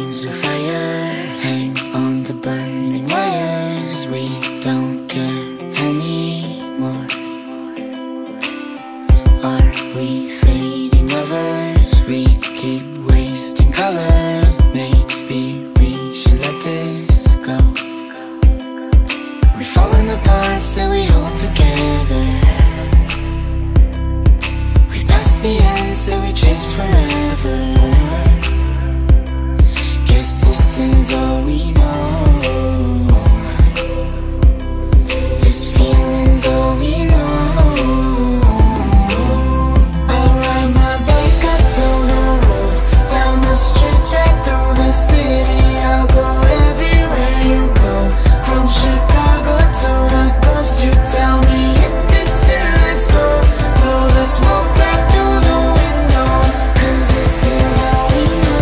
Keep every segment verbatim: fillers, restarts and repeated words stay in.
flames of fire hang on to burning wires. We don't care anymore. Are we fading lovers? We keep wasting colors. Maybe we should let this go. We've fallen apart, still we hold together. We passed the end, still we chase forever. Guess this is all we know. This feeling's all we know. I'll ride my bike up to the road, down the streets, right through the city. I'll go everywhere you go, from Chicago to the coast. You tell me hit this and let's go. Blow the smoke right through the window, 'cause this is all we know.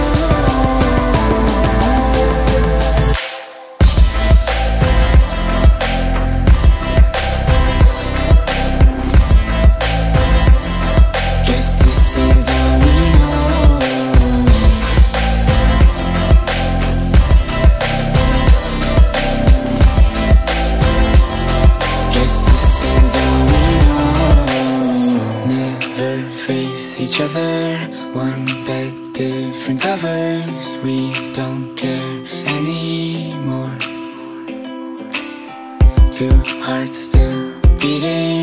Guess this is all we know. Guess this is all we know. Never face each other, one bed, different covers. We don't care anymore. Two hearts still beating.